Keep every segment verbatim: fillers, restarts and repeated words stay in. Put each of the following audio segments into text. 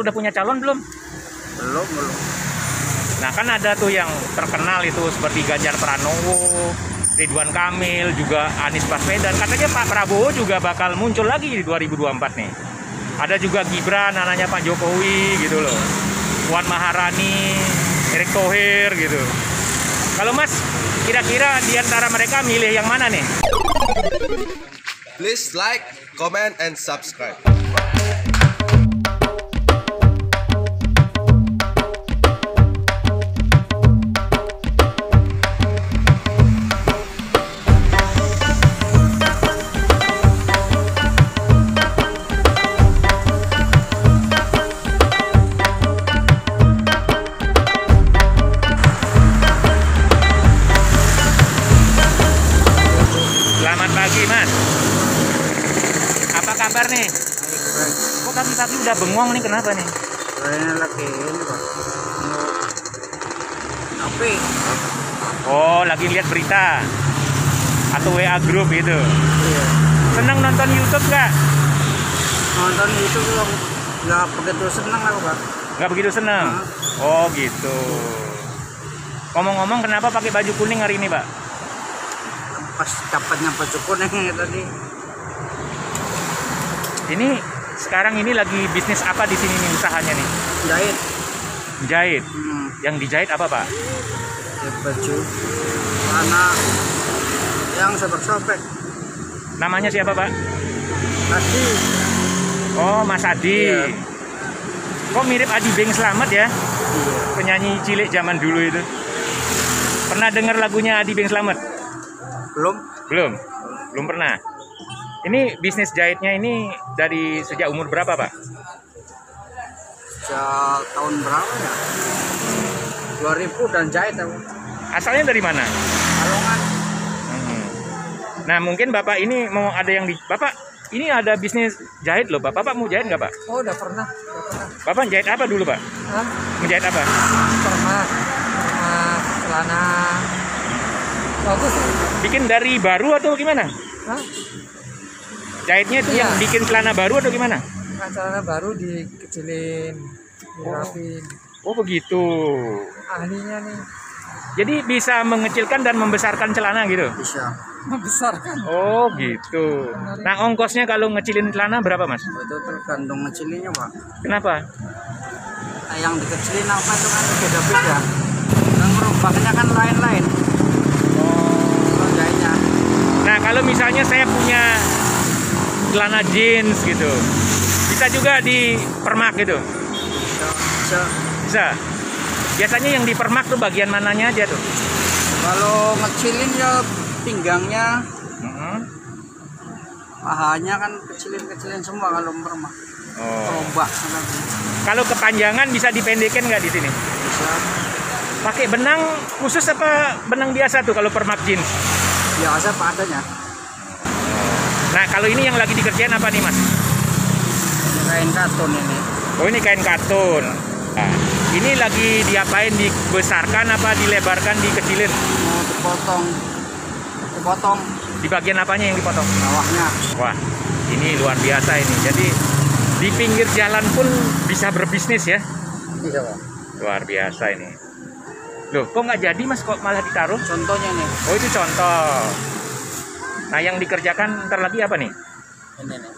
sudah punya calon belum? Belum, belum. Nah kan ada tuh yang terkenal itu seperti Ganjar Pranowo, Ridwan Kamil, juga Anies Baswedan. Katanya Pak Prabowo juga bakal muncul lagi di dua ribu dua puluh empat nih. Ada juga Gibran, anaknya Pak Jokowi gitu loh. Puan Maharani, Erick Thohir gitu. Kalau Mas, kira-kira di antara mereka milih yang mana nih? Please like, comment, and subscribe. Selamat pagi Mas. Apa kabar nih? Kok kaki-kaki udah bengong nih, kenapa nih? Kayaknya lagi ini Pak. Tapi Oh, lagi lihat berita atau W A group gitu. iya. Senang nonton YouTube nggak? Nonton itu belum nggak begitu senang aku Pak. Nggak begitu senang. Oh gitu. Ngomong-ngomong, kenapa pakai baju kuning hari ini, Pak? Pas dapatnya baju kuning tadi. Ini sekarang ini lagi bisnis apa di sini nih, usahanya nih? Jahit. Jahit. Hmm, Yang dijahit apa, Pak? ya baju karena yang sobek-sobek. Namanya siapa, Pak? Tadi Oh, Mas Adi. Iya. Kok mirip Adi Beng Slamet ya? iya. Penyanyi cilik zaman dulu itu. Pernah dengar lagunya Adi Beng Slamet? Belum. Belum? Belum pernah. Ini bisnis jahitnya ini dari sejak umur berapa, Pak? Sejak tahun berapa ya? dua ribu dan jahit aku. Asalnya dari mana? Kalongan. Hmm. Nah, mungkin Bapak ini mau ada yang di... Bapak, ini ada bisnis jahit loh, Pak. Bapak mau jahit nggak, Pak? Oh, udah pernah. Udah pernah. Bapak jahit apa dulu, Pak? Hah? Menjahit apa? Pernah. Pernah celana. Bagus sih. Bikin dari baru atau gimana? Hah? Jahitnya itu Iya. yang bikin celana baru atau gimana? Kan celana baru dikecilin, dirapin. Oh, begitu. Ahlinya nih Jadi bisa mengecilkan dan membesarkan celana gitu? bisa membesarkan. Oh, gitu. Nah, ongkosnya kalau ngecilin celana berapa, Mas? Itu tergantung ngecilinnya Pak. Kenapa? Nah, yang dikecilin apa itu kan beda-beda. Yang merubahnya kan lain-lain. Oh, jahitnya. Nah, kalau misalnya saya punya celana jeans gitu, bisa juga dipermak gitu? Bisa, bisa. Bisa. Biasanya yang dipermak tuh bagian mananya aja tuh? Kalau ngecilin ya pinggangnya, Mm-hmm. pahanya kan kecilin-kecilin semua kalau meremah. Oh. Tombak nanti. Kalau kepanjangan bisa dipendekin nggak di sini? Bisa. Pakai benang khusus apa benang biasa tuh kalau permak jeans? Biasa padanya. Nah, kalau ini yang lagi dikerjain apa nih, Mas? Kain katun ini. Oh, ini kain katun. Nah, ini lagi diapain? Dibesarkan apa dilebarkan, dikecilin? Mau dipotong. Dipotong Di bagian apanya yang dipotong? bawahnya. Wah, ini luar biasa ini. Jadi di pinggir jalan pun bisa berbisnis ya? Iya Pak. Luar biasa ini. Loh, kok nggak jadi, Mas? Kok malah ditaruh? Contohnya nih. Oh, itu contoh. Nah, yang dikerjakan ntar lagi apa nih? Ini nih.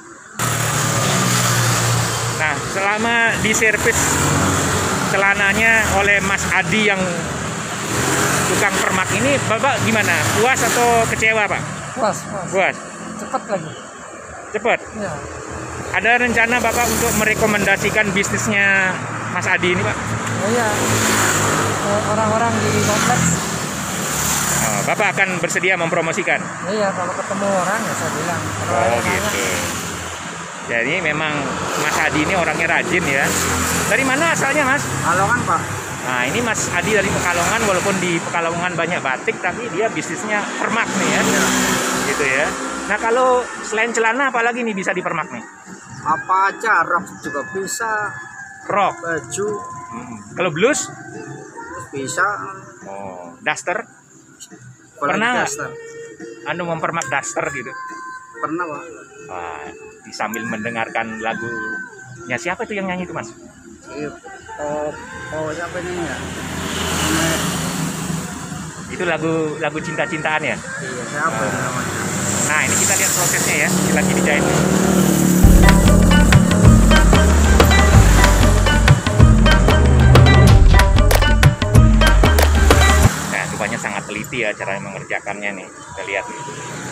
Nah, selama di servis celananya oleh Mas Adi yang tukang permak ini, Bapak gimana? Puas atau kecewa, Pak? Puas, puas. Puas. Cepat lagi. Cepat. Ya. Ada rencana Bapak untuk merekomendasikan bisnisnya Mas Adi ini, Pak? Oh iya. Orang-orang di kompleks. Oh, Bapak akan bersedia mempromosikan? Iya, kalau ketemu orang ya saya bilang. Kalau Oh, ada yang gitu. nanya, Jadi memang Mas Adi ini orangnya rajin ya. Dari mana asalnya, Mas? Kalongan Pak. Nah, ini Mas Adi dari Pekalongan, walaupun di Pekalongan banyak batik, tapi dia bisnisnya permak nih ya. Gitu ya. Nah, kalau selain celana apalagi nih bisa dipermak nih? Apa aja, rok juga bisa, Rok. baju Hmm. Kalau blus? bisa. Oh, daster? Apalagi Pernah nggak? daster. Anu mempermak daster gitu. Pernah Pak. Wah, sambil mendengarkan lagunya siapa itu yang nyanyi itu, Mas? si oh oh siapa ini ya? Ini, Itu lagu lagu cinta-cintaan ya. iya siapa ini namanya? Nah, ini kita lihat prosesnya ya. Ini lagi dijahit. Nah, rupanya sangat teliti ya cara mengerjakannya nih. Kita lihat nih.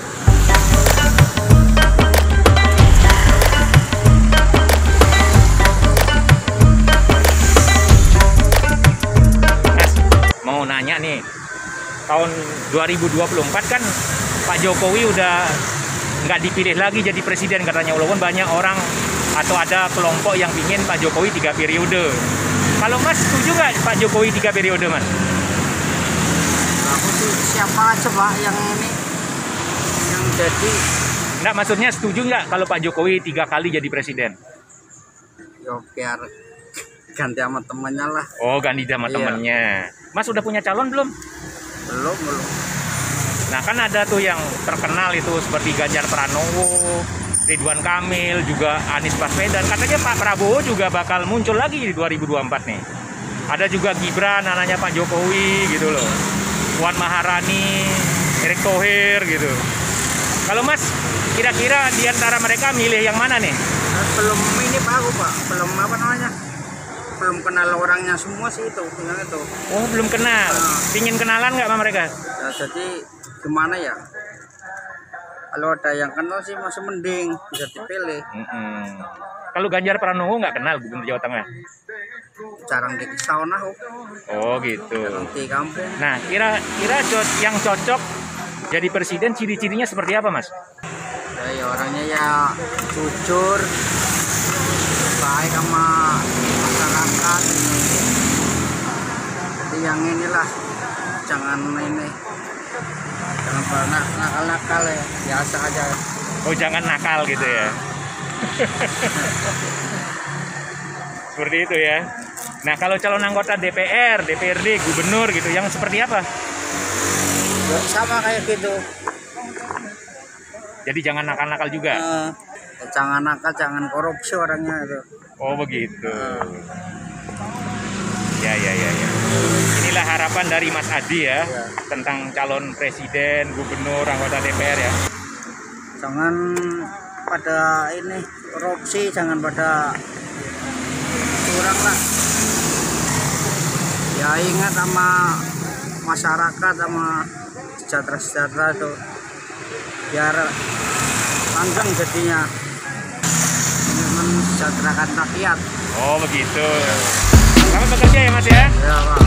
Mas, mau nanya nih. Tahun dua ribu dua puluh empat kan Pak Jokowi udah nggak dipilih lagi jadi presiden katanya, walaupun banyak orang atau ada kelompok yang ingin Pak Jokowi tiga periode. Kalau Mas setuju nggak Pak Jokowi tiga periode, Mas? Aku sih siapa aja Pak yang ini yang jadi Nggak, maksudnya setuju nggak kalau Pak Jokowi tiga kali jadi presiden? yo biar ganti sama temannya lah. Oh, ganti sama Iya. temennya. Mas udah punya calon belum? Belum belum. Nah, kan ada tuh yang terkenal itu seperti Ganjar Pranowo, Ridwan Kamil, juga Anies Baswedan. Katanya Pak Prabowo juga bakal muncul lagi di dua ribu dua puluh empat nih. Ada juga Gibran, anaknya Pak Jokowi gitu loh. Puan Maharani, Erick Thohir gitu. Kalau Mas, kira-kira di antara mereka milih yang mana nih? Nah, belum ini Pak aku Pak, belum apa namanya? Belum kenal orangnya semua sih itu, yang itu. Oh, belum kenal. Nah. Pingin kenalan nggak sama mereka? Nah, jadi gimana ya? Kalau ada yang kenal sih masih mending bisa dipilih. Mm-mm. Kalau Ganjar Pranowo nggak kenal Gubernur Jawa Tengah? Jarang di sauna aku, Oh gitu. jarang di kampung. Nah, kira-kira co- yang cocok jadi presiden ciri-cirinya seperti apa, Mas? Ya, ya orangnya ya jujur, baik sama masyarakat. Jadi yang inilah jangan ini, jangan pernah nakal-nakal ya, biasa aja. Oh, jangan nakal gitu ya. Seperti itu ya. Nah, kalau calon anggota D P R, D P R D, gubernur gitu, yang seperti apa? Ya, sama kayak gitu. Jadi jangan nakal-nakal juga. Eh, jangan nakal, jangan korupsi orangnya itu. Oh, begitu. Ya, ya, ya, ya. Inilah harapan dari Mas Adi ya, Ya. tentang calon presiden, gubernur, anggota D P R ya. Jangan pada ini korupsi, jangan pada curang lah. Ya ingat sama masyarakat, sama sejahtera-sejahtera itu biar langgeng jadinya, ini mensejahterakan rakyat. Oh, begitu. Selamat bekerja ya, Mas ya. Ya Pak.